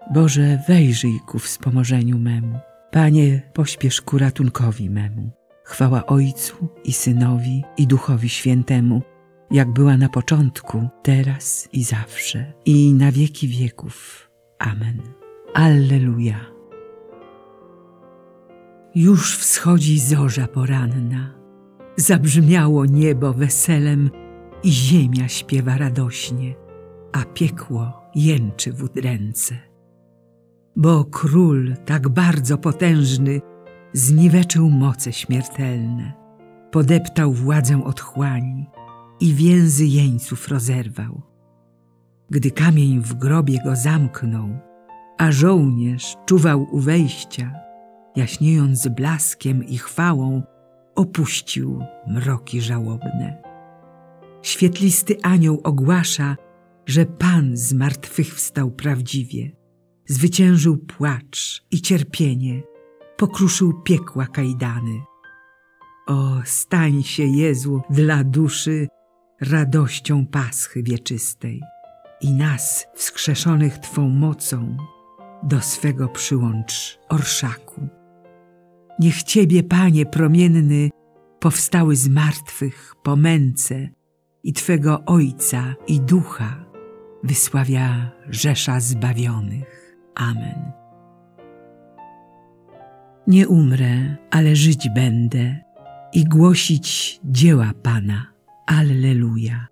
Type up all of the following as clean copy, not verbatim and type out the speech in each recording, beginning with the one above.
Boże, wejrzyj ku wspomożeniu memu. Panie, pośpiesz ku ratunkowi memu. Chwała Ojcu i Synowi, i Duchowi Świętemu, jak była na początku, teraz i zawsze, i na wieki wieków. Amen. Alleluja. Już wschodzi zorza poranna, zabrzmiało niebo weselem i ziemia śpiewa radośnie, a piekło jęczy w udręce. Bo Król tak bardzo potężny zniweczył moce śmiertelne, podeptał władzę otchłani i więzy jeńców rozerwał. Gdy kamień w grobie go zamknął, a żołnierz czuwał u wejścia, jaśniejąc blaskiem i chwałą, opuścił mroki żałobne. Świetlisty anioł ogłasza, że Pan zmartwychwstał prawdziwie, zwyciężył płacz i cierpienie, pokruszył piekła kajdany. O, stań się, Jezu, dla duszy radością Paschy wieczystej i nas, wskrzeszonych Twą mocą, do swego przyłącz orszaku. Niech Ciebie, Panie promienny, powstały z martwych po męce i Twego Ojca i Ducha wysławia rzesza zbawionych. Amen. Nie umrę, ale żyć będę i głosić dzieła Pana. Alleluja.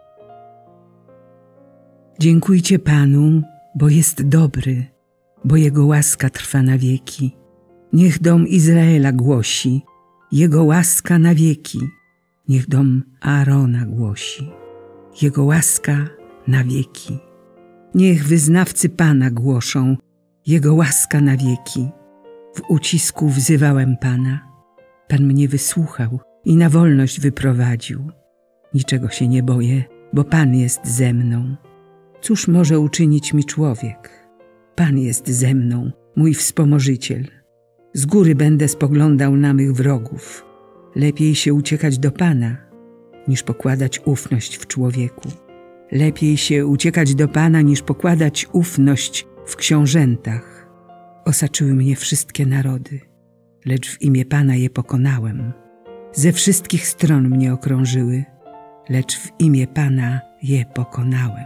Dziękujcie Panu, bo jest dobry, bo Jego łaska trwa na wieki. Niech dom Izraela głosi, Jego łaska na wieki. Niech dom Aarona głosi, Jego łaska na wieki. Niech wyznawcy Pana głoszą, Jego łaska na wieki. W ucisku wzywałem Pana. Pan mnie wysłuchał i na wolność wyprowadził. Niczego się nie boję, bo Pan jest ze mną. Cóż może uczynić mi człowiek? Pan jest ze mną, mój wspomożyciel. Z góry będę spoglądał na mych wrogów. Lepiej się uciekać do Pana, niż pokładać ufność w człowieku. Lepiej się uciekać do Pana, niż pokładać ufność w książętach. Osaczyły mnie wszystkie narody, lecz w imię Pana je pokonałem. Ze wszystkich stron mnie okrążyły, lecz w imię Pana je pokonałem.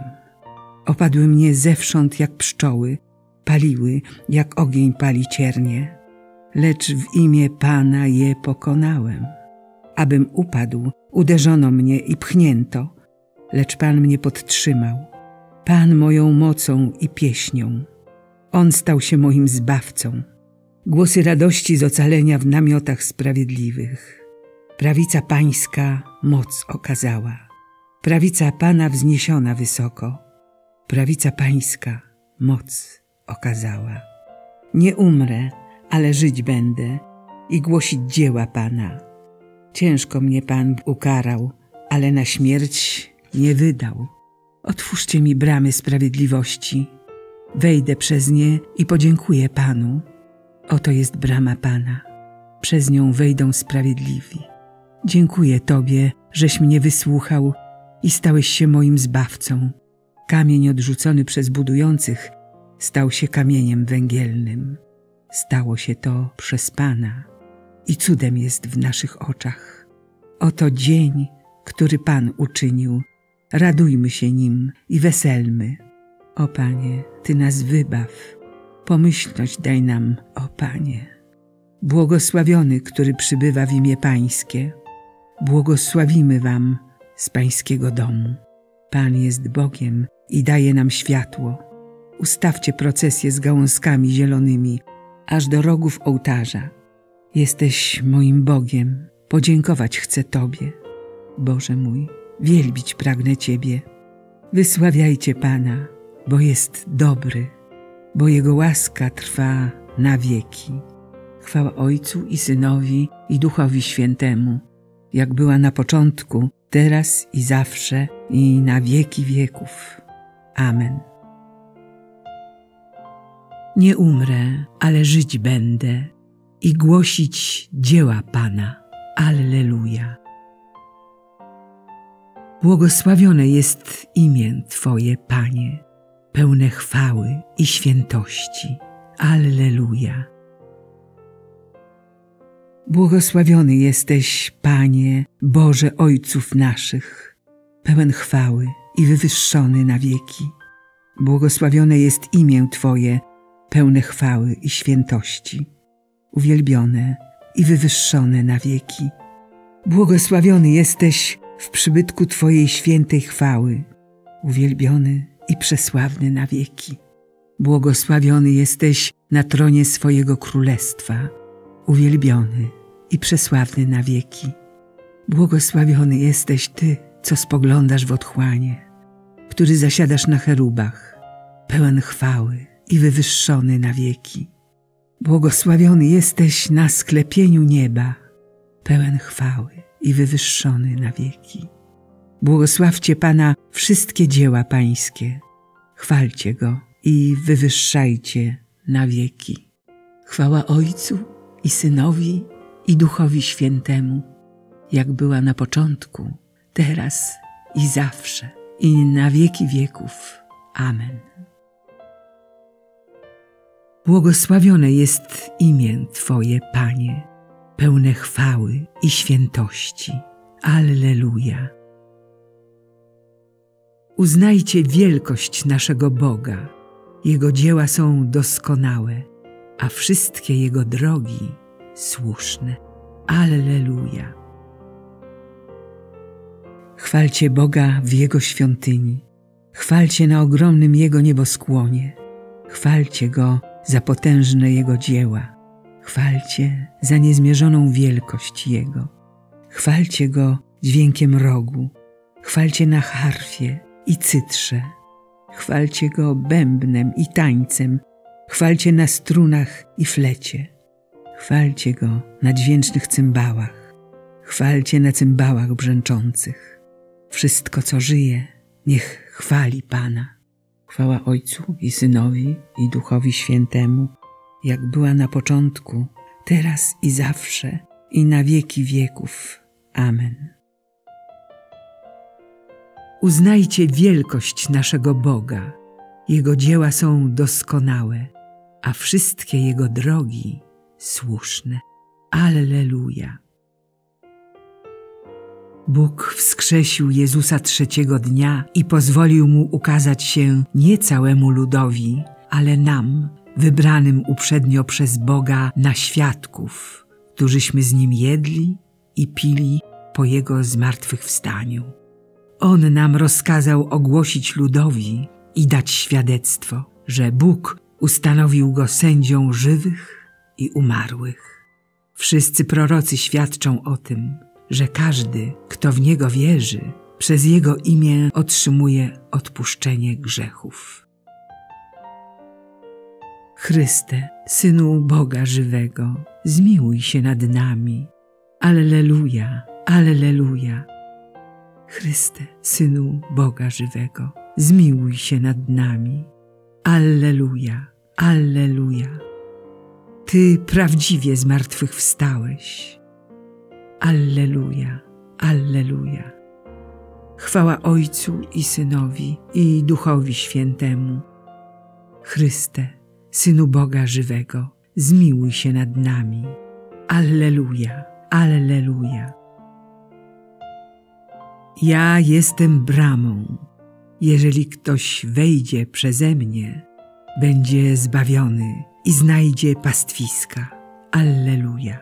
Opadły mnie zewsząd jak pszczoły, paliły jak ogień pali ciernie, lecz w imię Pana je pokonałem. Abym upadł, uderzono mnie i pchnięto, lecz Pan mnie podtrzymał. Pan moją mocą i pieśnią. On stał się moim zbawcą. Głosy radości z ocalenia w namiotach sprawiedliwych. Prawica Pańska moc okazała. Prawica Pana wzniesiona wysoko. Prawica Pańska moc okazała. Nie umrę, ale żyć będę i głosić dzieła Pana. Ciężko mnie Pan ukarał, ale na śmierć nie wydał. Otwórzcie mi bramy sprawiedliwości. Wejdę przez nie i podziękuję Panu. Oto jest brama Pana. Przez nią wejdą sprawiedliwi. Dziękuję Tobie, żeś mnie wysłuchał i stałeś się moim zbawcą. Kamień odrzucony przez budujących stał się kamieniem węgielnym. Stało się to przez Pana i cudem jest w naszych oczach. Oto dzień, który Pan uczynił. Radujmy się nim i weselmy. O Panie, Ty nas wybaw. Pomyślność daj nam, o Panie. Błogosławiony, który przybywa w imię Pańskie. Błogosławimy Wam z Pańskiego domu. Pan jest Bogiem i daje nam światło. Ustawcie procesję z gałązkami zielonymi, aż do rogów ołtarza. Jesteś moim Bogiem, podziękować chcę Tobie. Boże mój, wielbić pragnę Ciebie. Wysławiajcie Pana, bo jest dobry, bo Jego łaska trwa na wieki. Chwała Ojcu i Synowi i Duchowi Świętemu, jak była na początku, teraz i zawsze, i na wieki wieków. Amen. Nie umrę, ale żyć będę i głosić dzieła Pana. Alleluja. Błogosławione jest imię Twoje, Panie. pełne chwały i świętości. Alleluja. Błogosławiony jesteś, Panie, Boże Ojców naszych, pełen chwały i wywyższony na wieki. Błogosławione jest imię Twoje, pełne chwały i świętości, uwielbione i wywyższone na wieki. Błogosławiony jesteś w przybytku Twojej świętej chwały, uwielbiony i przesławny na wieki. Błogosławiony jesteś na tronie swojego królestwa, uwielbiony i przesławny na wieki. Błogosławiony jesteś Ty, co spoglądasz w otchłanie, który zasiadasz na cherubach, pełen chwały i wywyższony na wieki. Błogosławiony jesteś na sklepieniu nieba, pełen chwały i wywyższony na wieki. Błogosławcie Pana wszystkie dzieła Pańskie, chwalcie Go i wywyższajcie na wieki. Chwała Ojcu i Synowi i Duchowi Świętemu, jak była na początku, teraz i zawsze, i na wieki wieków. Amen. Błogosławione jest imię Twoje, Panie, pełne chwały i świętości. Alleluja. Uznajcie wielkość naszego Boga. Jego dzieła są doskonałe, a wszystkie Jego drogi słuszne. Alleluja. Chwalcie Boga w Jego świątyni. Chwalcie na ogromnym Jego nieboskłonie. Chwalcie Go za potężne Jego dzieła. Chwalcie za niezmierzoną wielkość Jego. Chwalcie Go dźwiękiem rogu. Chwalcie na harfie i cytrze. Chwalcie Go bębnem i tańcem. Chwalcie na strunach i flecie. Chwalcie Go na dźwięcznych cymbałach. Chwalcie na cymbałach brzęczących. Wszystko, co żyje, niech chwali Pana. Chwała Ojcu i Synowi i Duchowi Świętemu, jak była na początku, teraz i zawsze, i na wieki wieków. Amen. Uznajcie wielkość naszego Boga. Jego dzieła są doskonałe, a wszystkie Jego drogi słuszne. Alleluja. Bóg wskrzesił Jezusa trzeciego dnia i pozwolił Mu ukazać się nie całemu ludowi, ale nam, wybranym uprzednio przez Boga na świadków, którzyśmy z Nim jedli i pili po Jego zmartwychwstaniu. On nam rozkazał ogłosić ludowi i dać świadectwo, że Bóg ustanowił Go sędzią żywych i umarłych. Wszyscy prorocy świadczą o tym, że każdy, kto w Niego wierzy, przez Jego imię otrzymuje odpuszczenie grzechów. Chryste, Synu Boga żywego, zmiłuj się nad nami. Alleluja, alleluja. Chryste, Synu Boga żywego, zmiłuj się nad nami. Alleluja, alleluja. Ty prawdziwie zmartwychwstałeś. Alleluja, alleluja. Chwała Ojcu i Synowi i Duchowi Świętemu. Chryste, Synu Boga żywego, zmiłuj się nad nami. Alleluja, alleluja. Ja jestem bramą. Jeżeli ktoś wejdzie przeze mnie, będzie zbawiony i znajdzie pastwiska. Alleluja.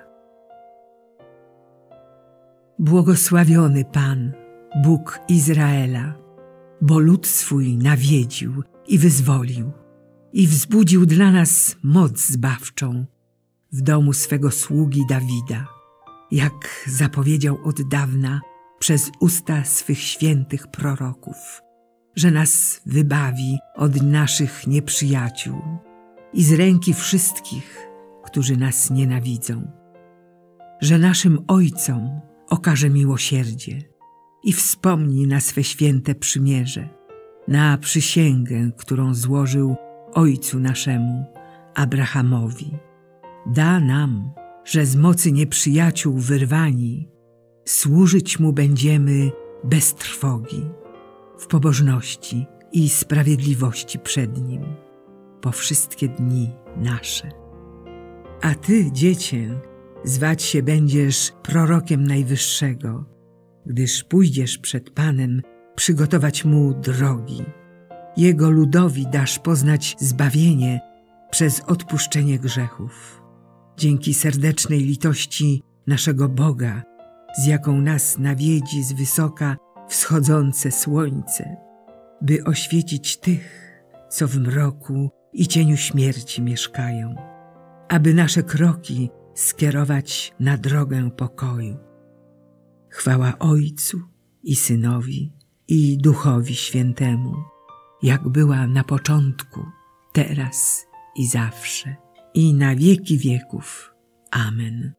Błogosławiony Pan, Bóg Izraela, bo lud swój nawiedził i wyzwolił i wzbudził dla nas moc zbawczą w domu swego sługi Dawida, jak zapowiedział od dawna przez usta swych świętych proroków, że nas wybawi od naszych nieprzyjaciół i z ręki wszystkich, którzy nas nienawidzą, że naszym ojcom okaże miłosierdzie i wspomni na swe święte przymierze, na przysięgę, którą złożył ojcu naszemu, Abrahamowi. Da nam, że z mocy nieprzyjaciół wyrwani, służyć Mu będziemy bez trwogi, w pobożności i sprawiedliwości przed Nim po wszystkie dni nasze. A Ty, Dziecię, zwać się będziesz prorokiem Najwyższego, gdyż pójdziesz przed Panem przygotować Mu drogi. Jego ludowi dasz poznać zbawienie przez odpuszczenie grzechów. Dzięki serdecznej litości naszego Boga, z jaką nas nawiedzi z wysoka wschodzące słońce, by oświecić tych, co w mroku i cieniu śmierci mieszkają, aby nasze kroki skierować na drogę pokoju. Chwała Ojcu i Synowi i Duchowi Świętemu, jak była na początku, teraz i zawsze, i na wieki wieków. Amen.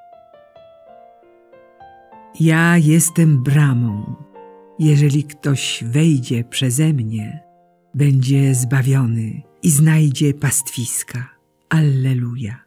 Ja jestem bramą. Jeżeli ktoś wejdzie przeze mnie, będzie zbawiony i znajdzie pastwiska. Alleluja.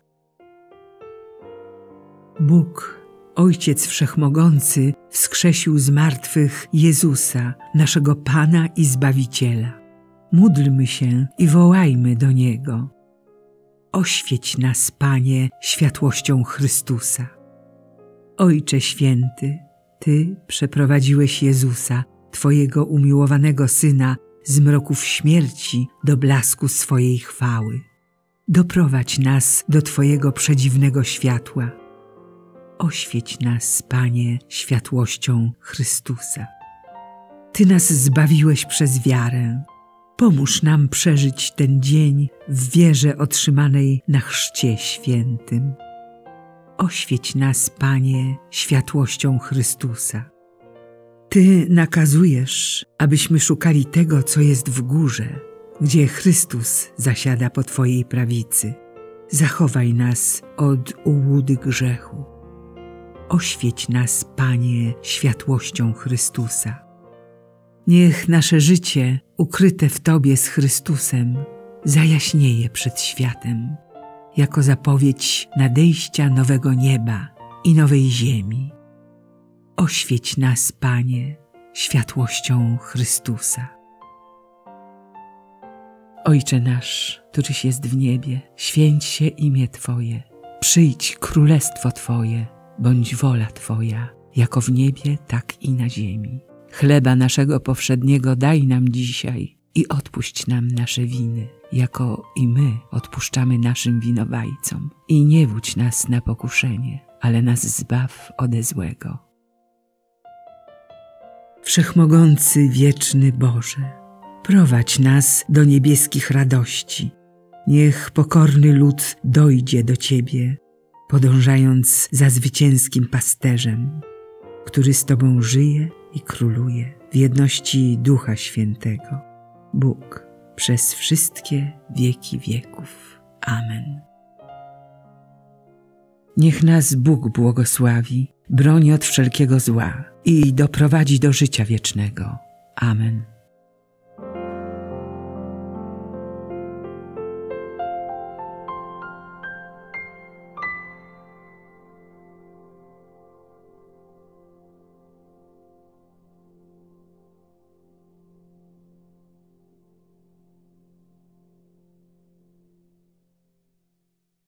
Bóg, Ojciec Wszechmogący, wskrzesił z martwych Jezusa, naszego Pana i Zbawiciela. Módlmy się i wołajmy do Niego. Oświeć nas, Panie, światłością Chrystusa. Ojcze Święty, Ty przeprowadziłeś Jezusa, Twojego umiłowanego Syna, z mroków śmierci do blasku swojej chwały. Doprowadź nas do Twojego przedziwnego światła. Oświeć nas, Panie, światłością Chrystusa. Ty nas zbawiłeś przez wiarę. Pomóż nam przeżyć ten dzień w wierze otrzymanej na chrzcie świętym. Oświeć nas, Panie, światłością Chrystusa. Ty nakazujesz, abyśmy szukali tego, co jest w górze, gdzie Chrystus zasiada po Twojej prawicy. Zachowaj nas od ułudy grzechu. Oświeć nas, Panie, światłością Chrystusa. Niech nasze życie, ukryte w Tobie z Chrystusem, zajaśnieje przed światem, jako zapowiedź nadejścia nowego nieba i nowej ziemi. Oświeć nas, Panie, światłością Chrystusa. Ojcze nasz, któryś jest w niebie, święć się imię Twoje. Przyjdź królestwo Twoje, bądź wola Twoja, jako w niebie, tak i na ziemi. Chleba naszego powszedniego daj nam dzisiaj i odpuść nam nasze winy, jako i my odpuszczamy naszym winowajcom. I nie wódź nas na pokuszenie, ale nas zbaw ode złego. Wszechmogący, wieczny Boże, prowadź nas do niebieskich radości. Niech pokorny lud dojdzie do Ciebie, podążając za zwycięskim pasterzem, który z Tobą żyje i króluje w jedności Ducha Świętego, Bóg, przez wszystkie wieki wieków. Amen. Niech nas Bóg błogosławi, broni od wszelkiego zła i doprowadzi do życia wiecznego. Amen.